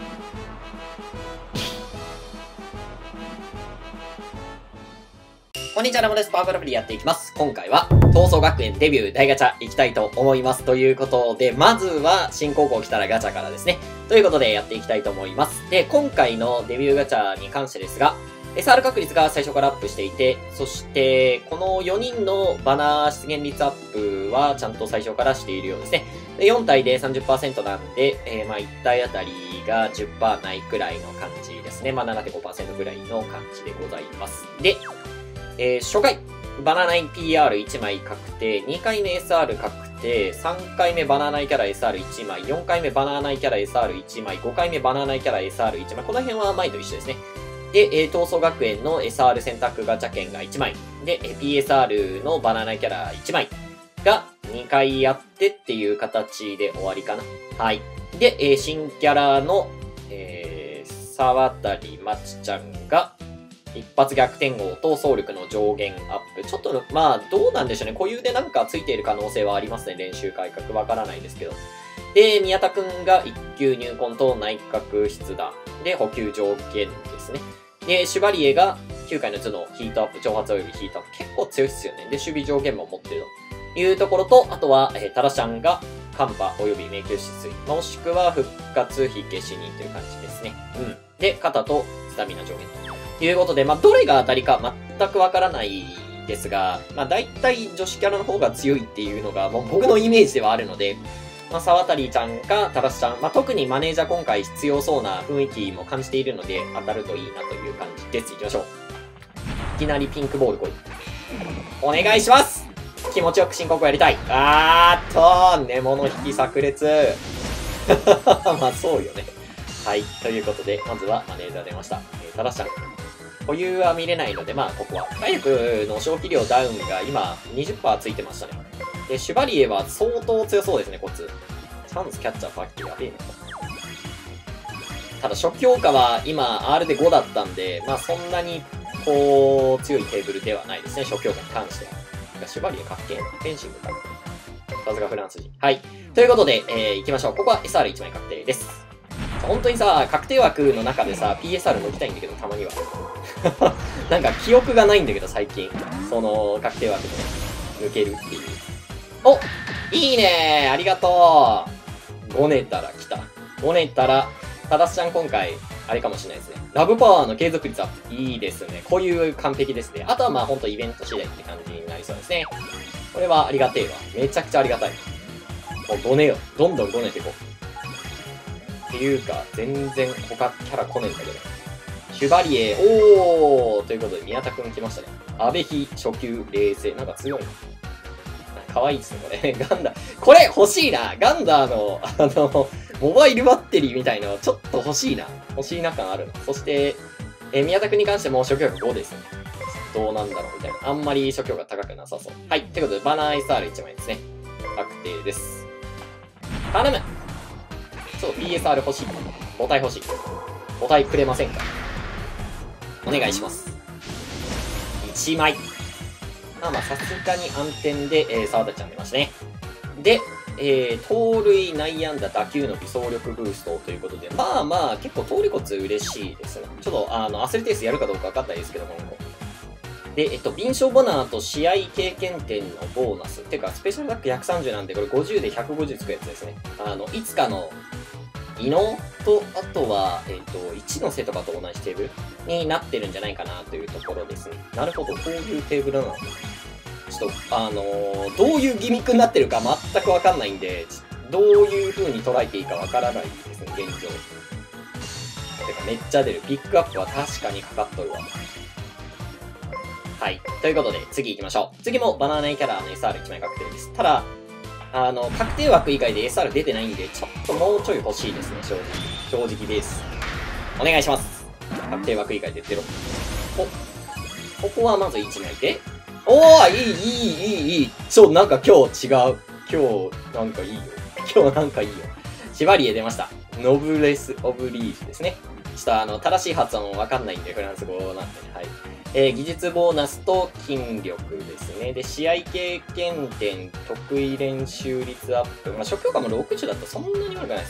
こんにちは、ラムです。パワープロフリーやっていきます。今回は、闘争学園デビュー大ガチャ行きたいと思います。ということで、まずは、新高校来たらガチャからですね。ということで、やっていきたいと思います。で、今回のデビューガチャに関してですが、SR 確率が最初からアップしていて、そして、この4人のバナー出現率アップは、ちゃんと最初からしているようですね。で、4体で 30% なんで、まあ、1体あたりが 10% ないくらいの感じですね。まあ、7.5% くらいの感じでございます。で、初回、バナナイ PR1 枚確定、2回目 SR 確定、3回目バナナイキャラ SR1 枚、4回目バナナイキャラ SR1 枚、5回目バナナイキャラ SR1 枚、この辺は前と一緒ですね。で、闘争学園の SR 選択ガチャ券が1枚、で、PSR のバナナイキャラ1枚が2回やってっていう形で終わりかな。はい。で、新キャラの、沢渡まちちゃんが、一発逆転号と走力の上限アップ。ちょっと、まあ、どうなんでしょうね。固有でなんかついている可能性はありますね。練習改革。わからないですけど。で、宮田くんが1級入魂と内閣筆談。で、補給条件ですね。で、シュバリエが9回の頭脳、ヒートアップ、挑発及びヒートアップ。結構強いっすよね。で、守備上限も持ってるというところと、あとは、タラシャンがカンパ及び迷宮止水。もしくは復活火消しにという感じですね。うん。で、肩とスタミナ上限と。ということで、まあ、どれが当たりか全くわからないですが、まあ、大体女子キャラの方が強いっていうのが、もう僕のイメージではあるので、まあ、沢渡ちゃんか、タラスちゃん、まあ、特にマネージャー今回必要そうな雰囲気も感じているので、当たるといいなという感じです。行きましょう。いきなりピンクボール来い。お願いします。気持ちよく申告やりたい。根物引き炸裂。まあ、そうよね。はい。ということで、まずはマネージャー出ました。タラスちゃん。保有は見れないので、まあ、ここは。体力の消費量ダウンが今 20% ついてましたね。で、シュバリエは相当強そうですね、こいつ。チャンスキャッチャーパッキーやべえね。ただ、初期評価は今 R で5だったんで、まあそんなに、こう、強いテーブルではないですね、初期評価に関しては。シュバリエかっけえな。フェンシングか。さすがフランス人。はい。ということで、行きましょう。ここは SR1 枚確定です。本当にさ、確定枠の中でさ、PSR 抜きたいんだけど、たまには。なんか記憶がないんだけど、最近。その、確定枠で、ね、抜けるっていう。お、いいねー、ありがとう。ごねたら来た。ごねたら、ただしちゃん今回、あれかもしれないですね。ラブパワーの継続率アップ。いいですね。こういう完璧ですね。あとはまあほんとイベント次第って感じになりそうですね。これはありがてえわ。めちゃくちゃありがたい。もうごねよ。どんどんごねていこう。っていうか、全然他キャラ来ねえんだけど。シュバリエ、おーということで、宮田くん来ましたね。阿部比初級冷静。なんか強いな。かわいいですね、これ。ガンダー。これ欲しいな。ガンダーの、モバイルバッテリーみたいの、ちょっと欲しいな。欲しいな感あるな。そして、宮田くんに関しても初級額5ですね。どうなんだろうみたいな。あんまり初級額高くなさそう。はい。ということで、バナー SR1 枚ですね。確定です。頼む！PSR 欲しい。母体欲しい。母体くれませんか？お願いします。1枚。まあ、さすがに暗転で、沢田ちゃん出ましたね。で、盗塁、内野安打、打球伸び、走力ブーストということで、まあまあ、結構盗塁骨嬉しいですね。ちょっと、アスレティスやるかどうか分かんないですけども、で、敏捷ボナーと試合経験点のボーナス。てか、スペシャルダック130なんで、これ50で150つくやつですね。いつかの、異能と、あとは、一ノ瀬とかと同じテーブルになってるんじゃないかなというところですね。なるほど、こういうテーブルなの。ちょっと、どういうギミックになってるか全くわかんないんで、どういう風に捉えていいかわからないですね、現状。てか、めっちゃ出る。ピックアップは確かにかかっとるわ。はい。ということで、次行きましょう。次もバナナイキャラの SR1 枚確定です。ただ、確定枠以外で SR 出てないんで、ちょっともうちょい欲しいですね、正直。正直です。お願いします。確定枠以外で出ろ。ここはまず1枚で。いい。なんか今日違う。今日、なんかいいよ。シバリエ出ました。ノブレス・オブリージュですね。ちょっと正しい発音わかんないんで、フランス語なんでね。はい。技術ボーナスと筋力ですね。で、試合経験点、得意練習率アップ。まあ、初強化も60だとそんなに悪くないですね。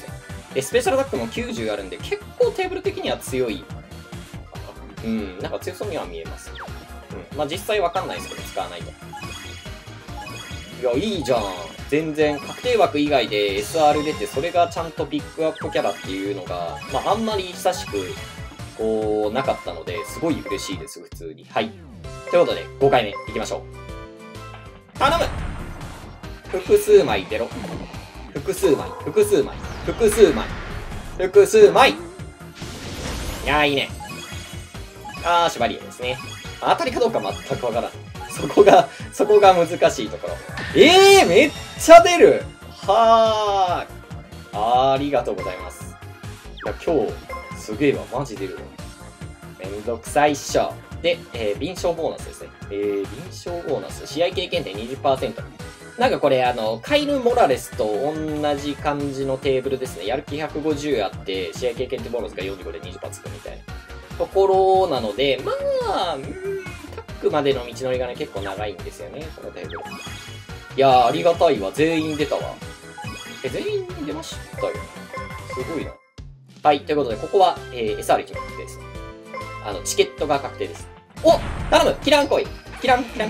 スペシャルアタックも90あるんで、結構テーブル的には強い。なんか強そうには見えます。まあ実際わかんないですけど、使わないと。いや、いいじゃん。全然、確定枠以外で SR 出て、それがちゃんとピックアップキャラっていうのが、まああんまり久しく、こう、なかったので、すごい嬉しいです、普通に。はい。ということで、5回目、いきましょう。頼む！複数枚出ろ。複数枚、複数枚、複数枚、複数枚。いやー、いいね。シュバリエですね。当たりかどうか全くわからない。そこが難しいところ。めっちゃ出る！はー。ありがとうございます。いや、今日、すげえわ。マジ出るわ。めんどくさいっしょ。で、臨床ボーナスですね。臨床ボーナス。試合経験点 20%。なんかこれ、カイル・モラレスと同じ感じのテーブルですね。やる気150あって、試合経験点ボーナスが45で20%つくみたいなところなので、まあ、タックまでの道のりがね、結構長いんですよね、このテーブル。いやー、ありがたいわ。全員出たわ。全員出ましたよ。すごいな。はい、ということで、ここは、SR1 の確定ですね。チケットが確定です。お！頼む！キラン来い！キラン！来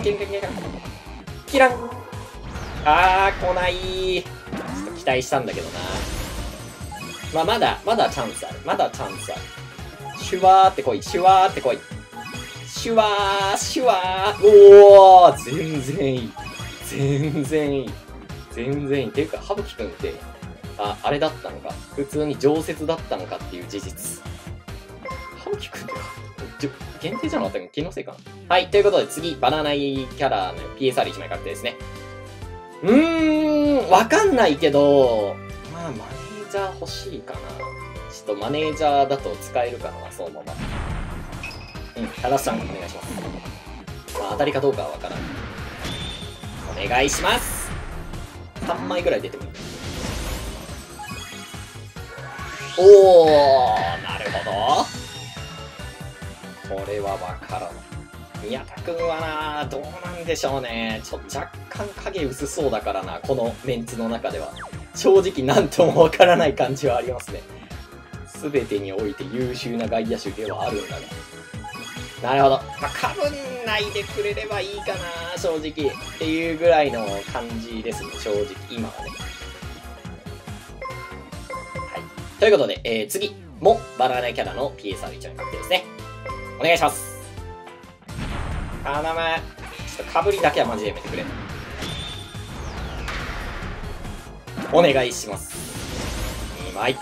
ない。ちょっと期待したんだけどな。まあ、まだチャンスある。シュワーって来い。シュワー。おー！全然いい。ていうか、ハブキくんって、あれだったのか。普通に常設だったのかっていう事実。ハブキくんって限定じゃなかったの？気のせいかな。はい、ということで次、バナナイキャラの PSR1 枚確定ですね。わかんないけど、まあ、マネージャー欲しいかな。ちょっとマネージャーだと使えるかな、そのまま。ただしさん、お願いします。まあ、当たりかどうかはわからない。お願いします。3枚ぐらい出てもいい。おー、なるほど。これはわからない。宮田くんはな、どうなんでしょうね。若干影薄そうだからな、このメンツの中では。正直なんともわからない感じはありますね。すべてにおいて優秀な外野手ではあるんだが。なるほど。まあ、かぶんないでくれればいいかな、正直。っていうぐらいの感じですね、正直。今はね。はい。ということで、次もバナナキャラの PSR1 枚確定ですね。お願いします。頼む。ちょっとかぶりだけはマジでやめてくれ。お願いします。2枚。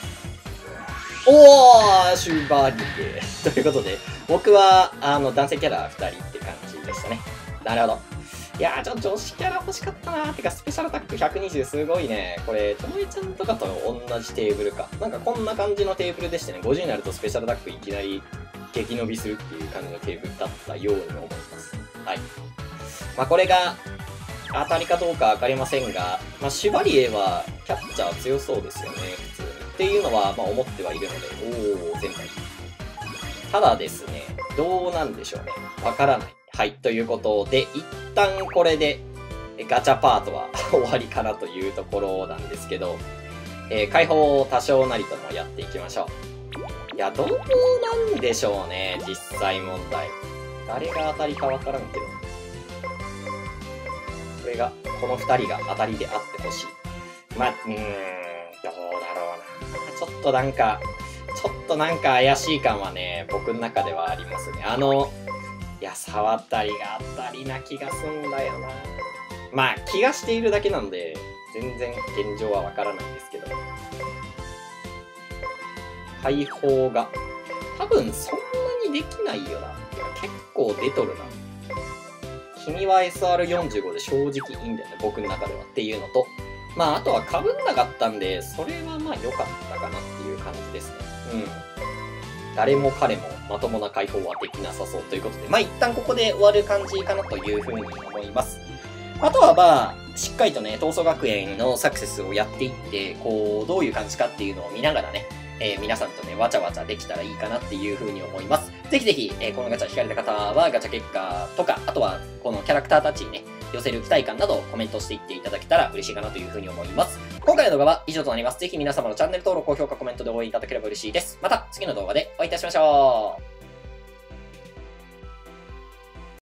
おー、シュバリエ。ということで、僕は、男性キャラ2人って感じでしたね。なるほど。いやー、ちょっと女子キャラ欲しかったなー。てか、スペシャルアタック120すごいね。これ、ともえちゃんとかと同じテーブルか。なんかこんな感じのテーブルでしてね、50になるとスペシャルアタックいきなり激伸びするっていう感じのテーブルだったように思います。はい。まあ、これが、当たりかどうかわかりませんが、まあ、シュバリエはキャッチャー強そうですよね、普通に。っていうのは、まあ、思ってはいるので、全体。ただですね、どうなんでしょうね。わからない。はい、ということで、一旦これで、ガチャパートは終わりかなというところなんですけど、解放を多少なりともやっていきましょう。いや、どうなんでしょうね、実際問題。誰が当たりかわからんけど。これが、この二人が当たりであってほしい。まあ、どうだろうな。ちょっとなんか怪しい感はね、僕の中ではありますね。いや、触ったりが当たりな気がすんだよな。まあ、気がしているだけなんで、全然現状はわからないんですけど。解放が、多分そんなにできないよな。いや、結構出とるな。君は SR45 で正直いいんだよね、僕の中ではっていうのと、まあ、あとは被んなかったんで、それはまあ良かったかなっていう感じですね。誰も彼もまともな解放はできなさそうということで、まあ一旦ここで終わる感じかなというふうに思います。あとはまあ、しっかりとね、闘争学園のサクセスをやっていって、こう、どういう感じかっていうのを見ながらね、皆さんとね、わちゃわちゃできたらいいかなっていう風に思います。ぜひぜひ、このガチャ引かれた方は、ガチャ結果とか、あとは、このキャラクターたちにね、寄せる期待感などをコメントしていっていただけたら嬉しいかなという風に思います。 今回の動画は以上となります。ぜひ皆様のチャンネル登録、高評価、コメントで応援いただければ嬉しいです。また次の動画でお会いいたしましょう。